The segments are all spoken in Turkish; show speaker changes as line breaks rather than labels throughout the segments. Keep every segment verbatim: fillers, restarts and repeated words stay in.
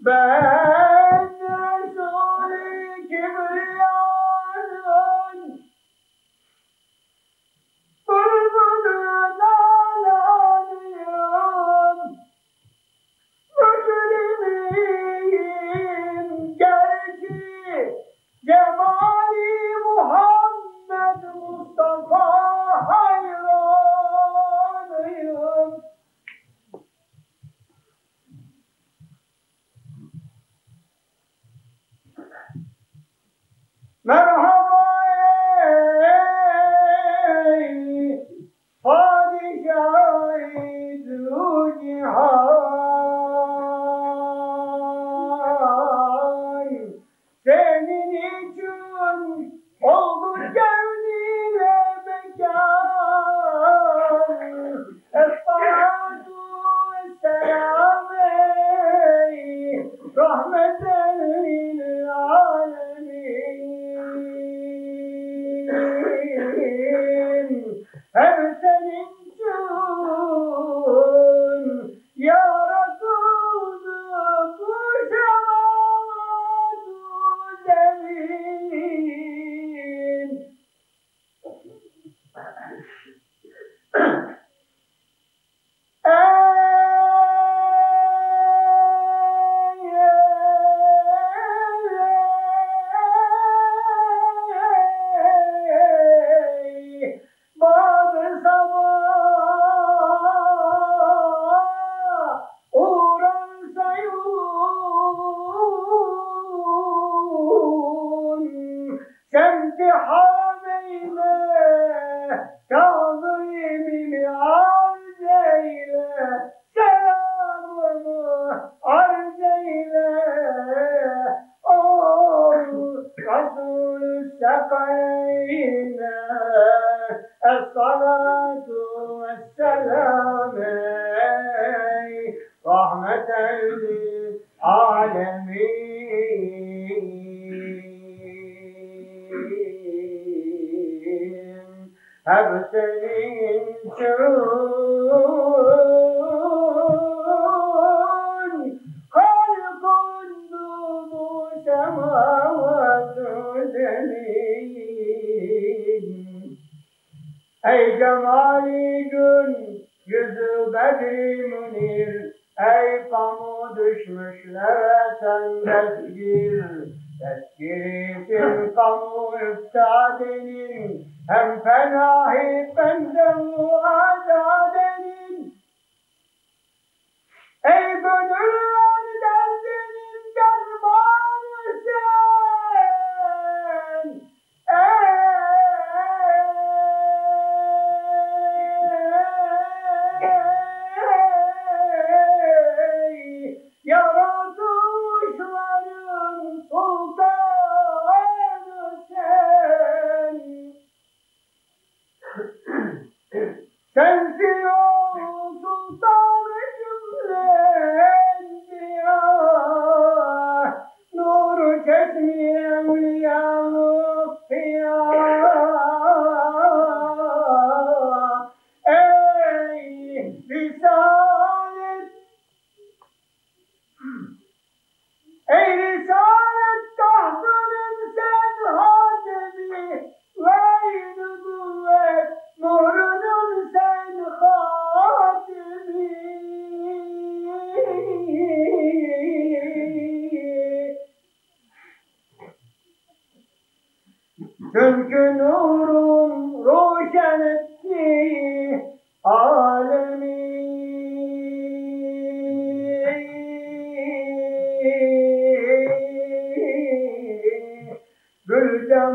Ben Resul-i Kibriya'nın bulbuluna lanıyım. Mücrimiyim gerçi cemali Muhammed Mustafa hayranıyım. Merhaba ey padişah-ı cihan, senin için oldu gevnine mekan. Es-salatu vesselam ey rahmeten lil alemin. Her senin için yaratıldı bu şemat-ı zemin. Bazı sabah uğransa yolun, semti harameyne Kâzım-ı arz eyle, selamımı arz eyle. O Resul-ü Sekayne, es-salatu vesselam ey rahmeten lil alemin. Hep senin için halkundu bu semavat-ı zemin. Ey cemali gün, yüzü bedri münir, ey kamu düşmüşlere sen tezgir. Tezkirisin kamu üftadenin, hem fenahi bende muazadenin. Ey gönüller derdinin dermanı sen, ey yaratışların sultanı sen. Sensin o sultan-ı cümle enbiya, nur-u çeşmi evliya-lık fiya. Ey risalet, ey risalet tahtının sen hatemi, ve-i nübüvvet nurunun sen hatemi. Çünkü nurun roşen etti alemi. Gül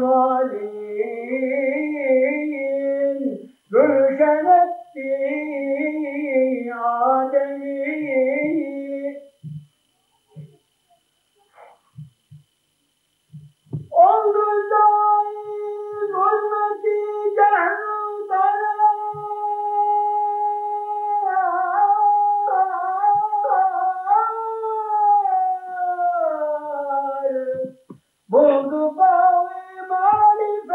cemalin gülşen etti Adem'i. Oldu daim zulmeti cehl-ü dalal, buldu bağı marifet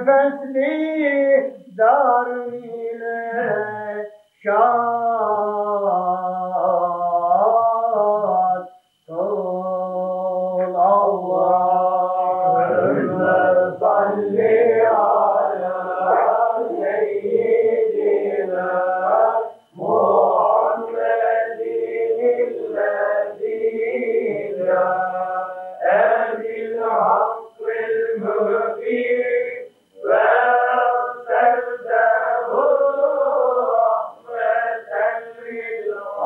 nefesli darun ile şad kıl. Allahümme salli ala seyyidina Muhammedin illezî ca'edil hakkil mübîn ve erseltehu rahmeten lil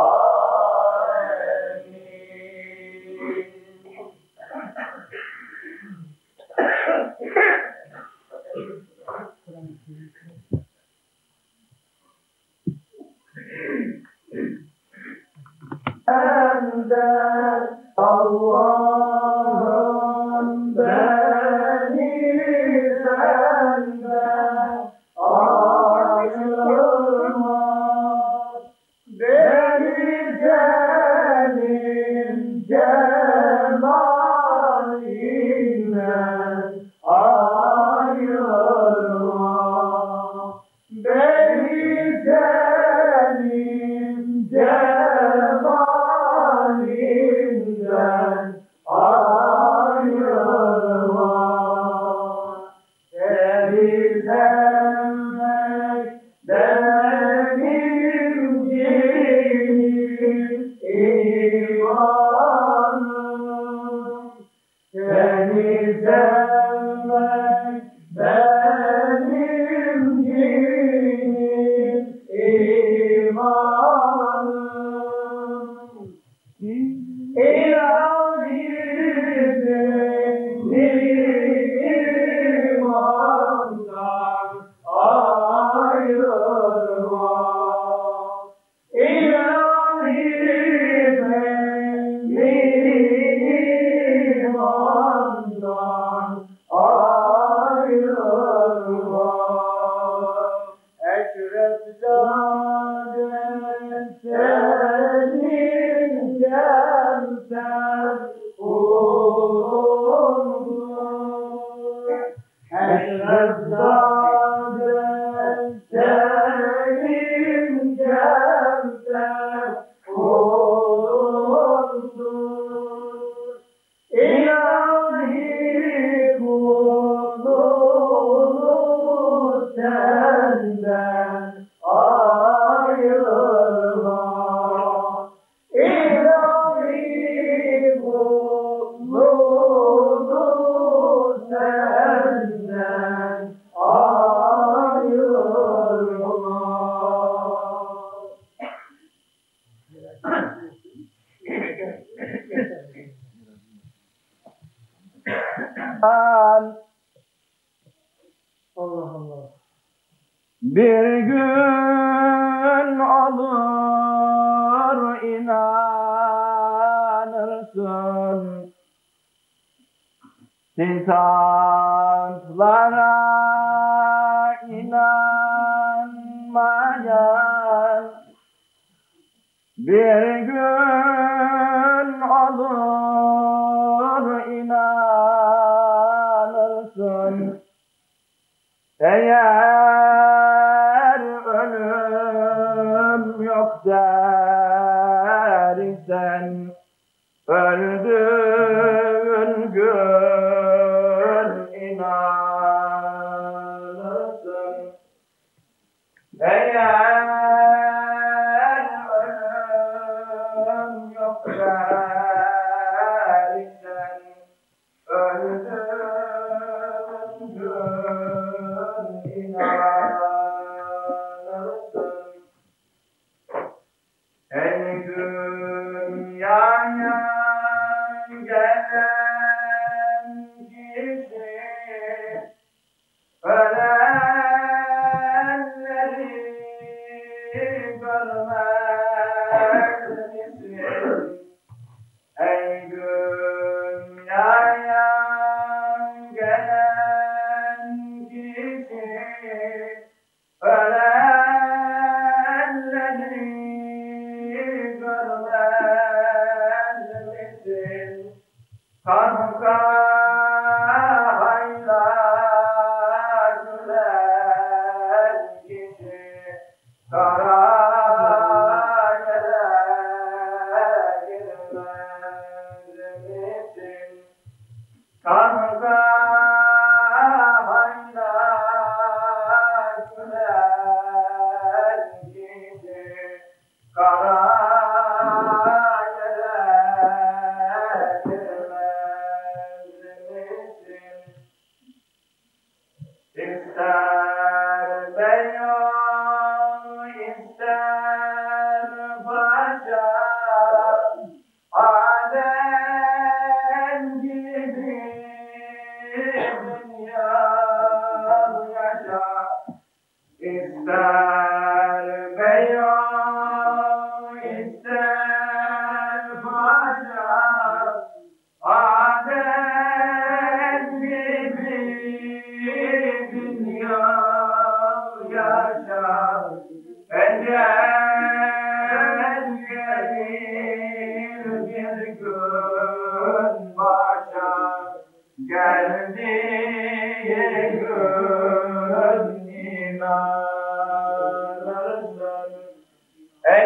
âlemin. Ender Allah'ım beni senden ayırma, beni senin cemalinden ayırma, beni senin cemalinden ayırma. Seni sevmek benim için imanım. Seni sevmek benim için imanım. İlahi beni imandan ayırma. İlahi beni imandan ayırma. Eşref zaten senin cemsen kulundur. Eşref zaten senin cemsen kulundur. İlahi kulunu senden ayırma. İlahi kulunu senden ayırma. Allah Allah. Bir gün olur inanırsın sitaplara inanmayan. Bir gün olur inanırsın eğer ölüm yok dersen, öldüğün gün inanırsın. Eğer ölüm yok dersen, öldüğün gün inanırsın. Ey dünyaya gelen kişi, ölenleri görmez misin? Ey dünyaya gelen kişi, ölenleri görmez misin? Kanka hayla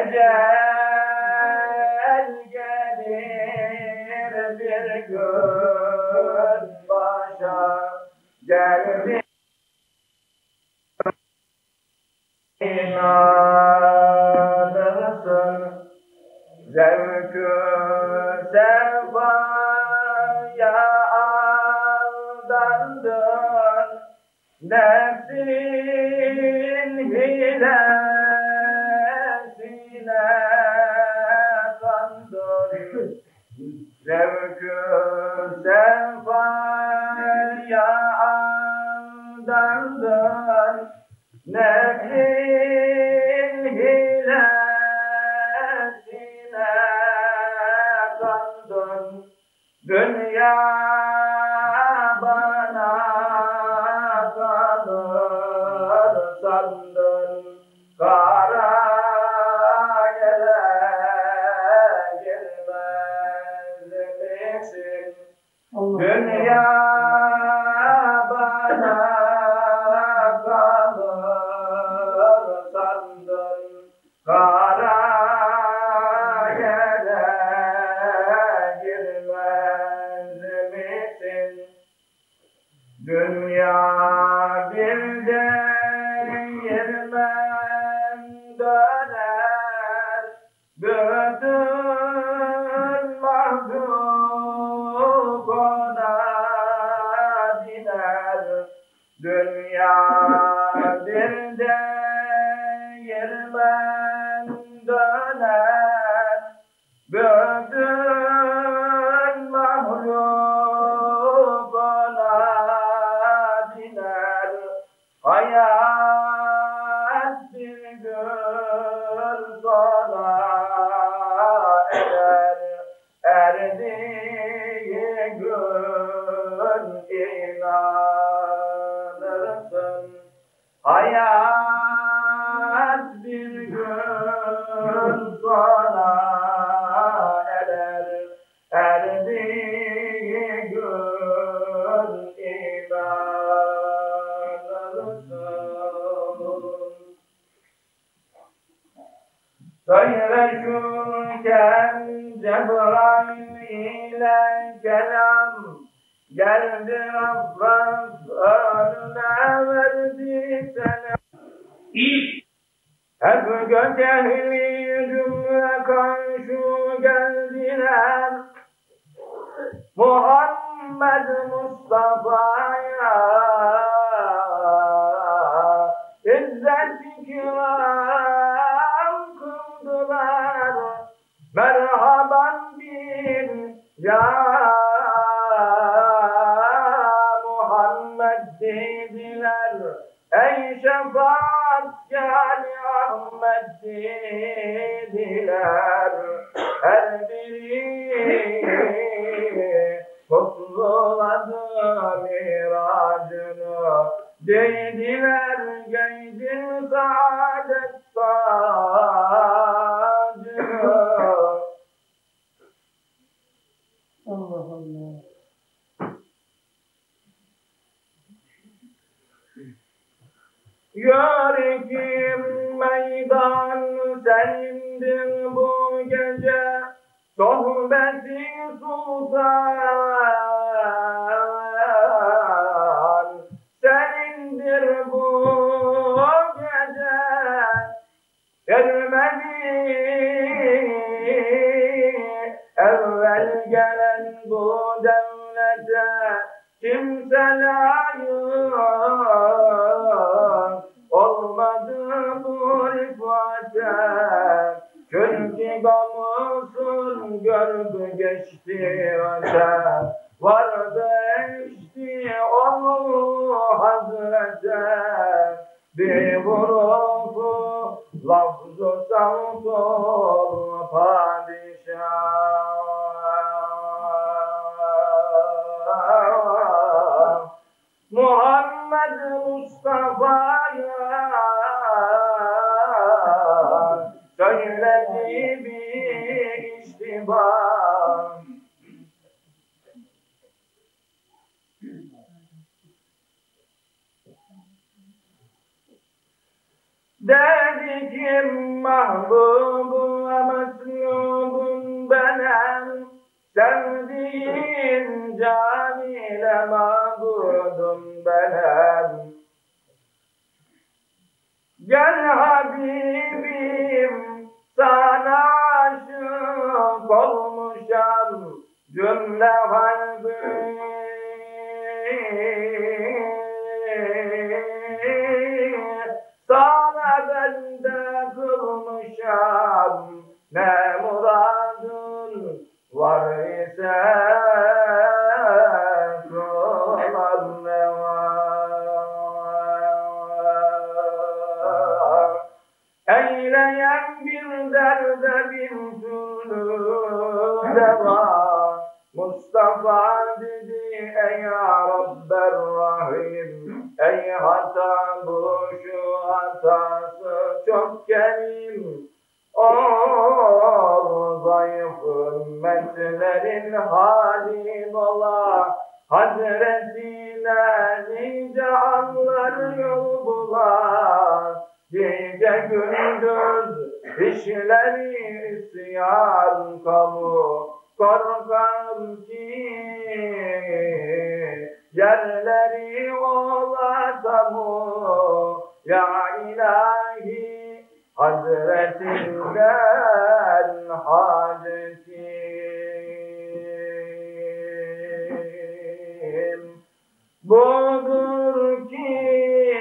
Ecel gelir bir gün başa geldi inanırsın zevkü sevaya aldandın nefsin hilesine kandın zevkü sevaya aldandın nefsin hilesine kandın dünya bana kalır sandın kara yere girmez misin dünya bana kalır sandın kara yere girmez misin dünya bir değirmen döner bütün mahluk ona biner dünya bir değirmen döner bütün mahluk ona biner hayat bir gün sona erer erdiği gün inanırsın hayat bir gün sona erer erdiği gün inanırsın söyleşirken Cebrail ile kelam geldi Rabbim önüne verdi selam hep göcehli cümle karşı geldiler Muhammed Mustafa'ya İzzet ikram kıldılar merhaban bin ya Muhammed dediler ey şefaatkâr Ahmet dediler her biri kutluladı miracını dediler geydin saadet tacını
Allah Allah.
Yârikim meydan senindir bu gece sohbeti sultan senindir bu gece gelmedi evvel gelen bu devlete kimse layık olmadı bu rifate çünkü gamusun gördü geçti öte vardı eşti onu hazrete bir hurufu lafzu savtur padişah Muhammed Mustafa'ya söyledi bir iştibah dedi ki mahbubum can ile mabudum benem. Gel Habibim, sana aşık olmuşam cümle halbim. Sana bende kılmışam ne muradın var ise kılan ne var. Eyleyen bir derde bir türlü deva. Mustafa dedi ey ya Rabber Rahim, ey hata bu şu hatası çok kerim. Ol zayıf ümmetlerin hali dola, Hazretine nice anlar yol bular. Gece gündüz işleri isyan kamu, korkarım ki yerleri olatamu. Ya ilahi Hazretinden hacetim budur ki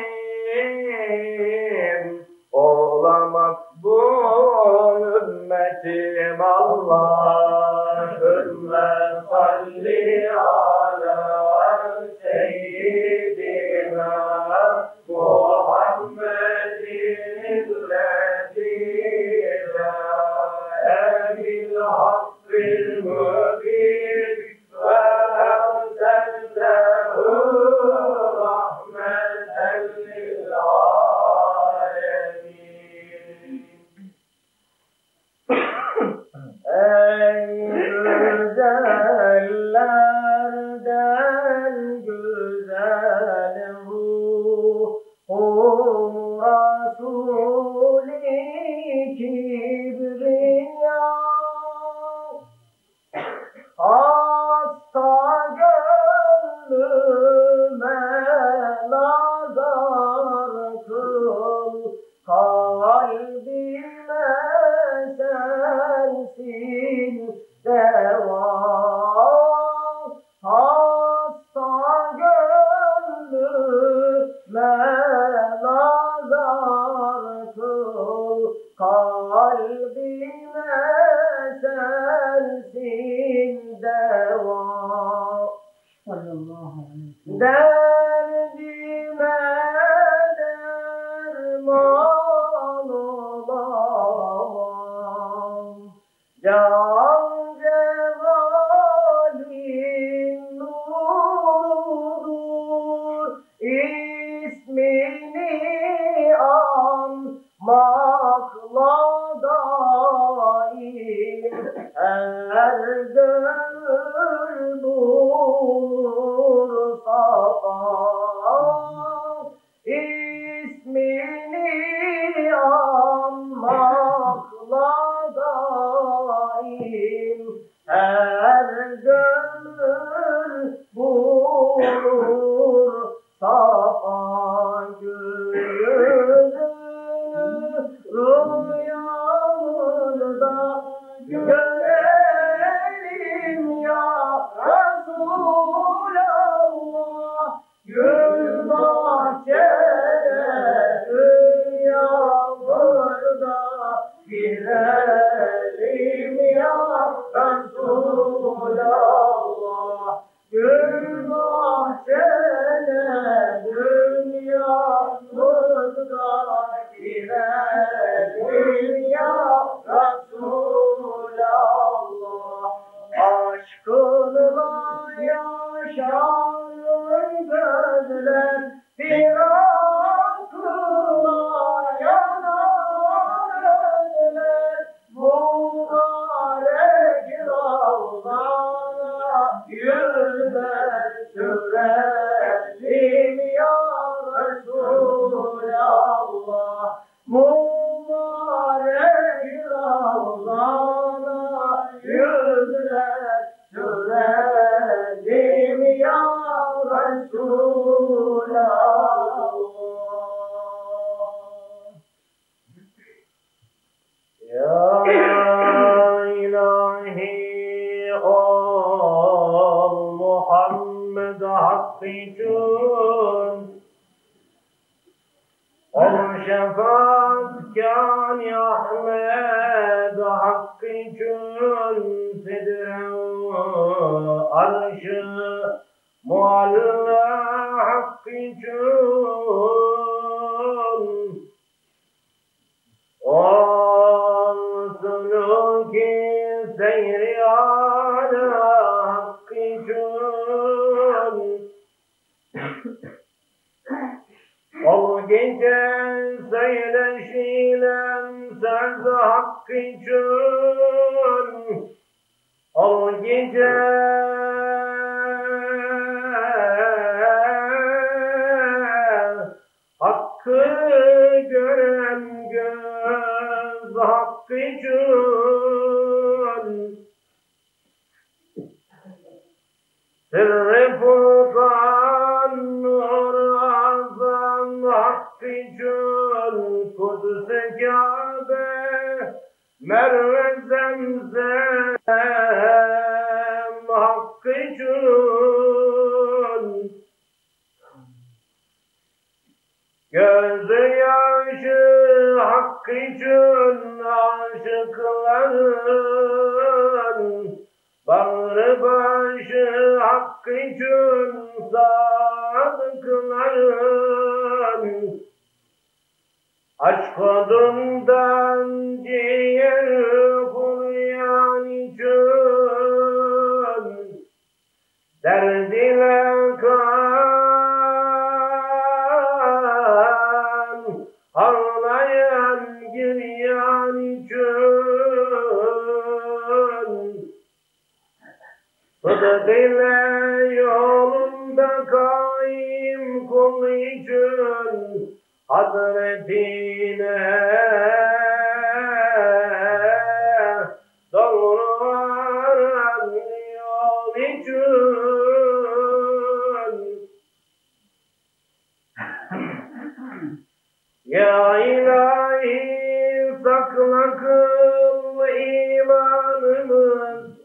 olamak bu ümmetim. Allahümme salli ala seyyidina Muhammedin lezîne ebil hakkil mübin ve erseltehu rahmeten lil âlemin. Ey güzellerden güzel ruhu Resul-i Kibriya, hasta gönlüme nazar kıl, kalbime sensin deva. Hasta gönlüme nazar kıl, kalbime sensin deva.
Sallallahu aleyhi ve sellem.
Derdime derman olamam, can cemalin nurudur, ismini anmakla daim her gönül bulur safa. İsmini anmakla daim her gönül bulur safa. Gözünü rüyamda görelim ya Resulallah. Gül bahçeleri yağmurda girelim ya Resulallah. Gül bahçeleri yağmurda girelim ya Resulallah. Aşkınla yaşar gözler, firakınla yanar özler. Mübarek Ravzana yüzler sürelim ya Resulallah. Mübarek Ravzana yüzler sürelim arşı mualla hakkı için olsun ki seyri ala hakkı için o gece söyleşilen söz hakkı için o gece hakkı gören göz hakkı için sırrı furkan nur azam hakkı için Kudüs-i Kabe Merve Zemzem hakkı için gözü yaşı hakkı için aşıkların bağrı başı hakkı için sadıkların aşk odundan ciğer kuryan için derdine kan ağlayan giryan için sıdık ile yolunda kaim kul için Hazretine doğru varan yol için Ya ilahi sakla kıl imanımız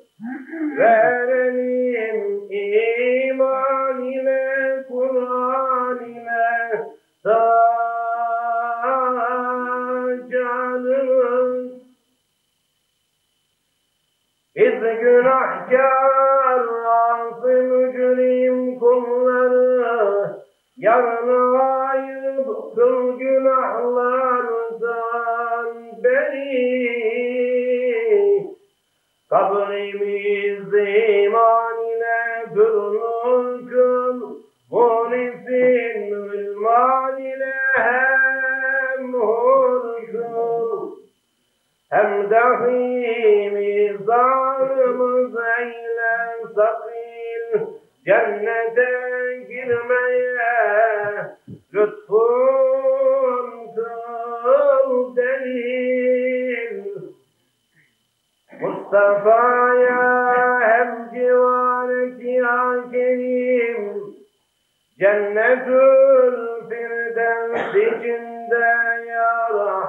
verelim iman ile Kur'an ile canımız biz günahkar asi mücrim kulları yarına ayıp kıl günahlardan beri kabrimiz iman ile pürnur kıl Mulisin ülman ile hem hur kıl hem dahi mizanımız eyle sakil cennete girmeye lütfun kıl delil Mustafa'ya hem civareti ya kerim Cennetül Firdevs içinde ya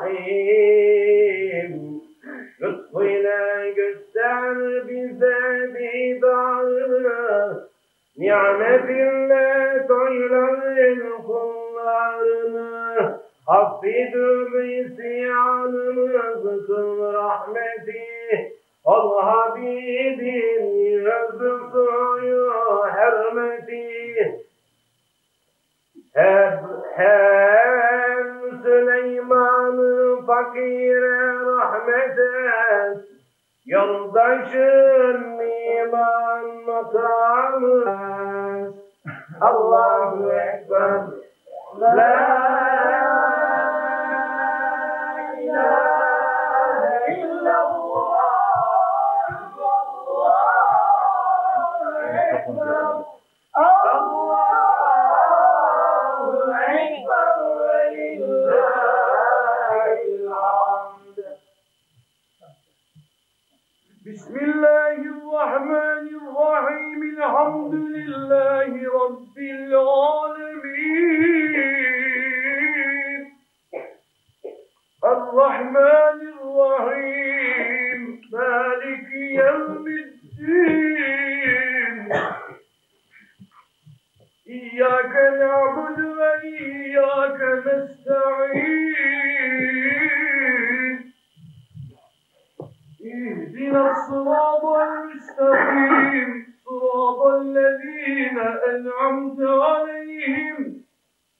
Rahim lütfuyla göster bize didarını nimetinle toylar kullarını affedür isyanımızı kıl rahmeti ol Habibin yüzü suyu hürmeti hep hem Süleyman'ı fakire rahmet et yoldaşın iman makamı Allahu Ekber La ilahe illallah Allahu Ekber Allahu Ekber ve lillahil hamd Bismillahirrahmanirrahim Elhamdülillahi Rabbil alemin Errahmanirrahim Maliki yevmiddin İyyâke na'budu ve iyyâke nesta'in İhdina s-sırâtal müstakîm صراط الذين أنعمت عليهم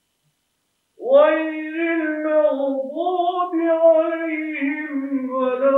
غير المغضوب عليهم ولا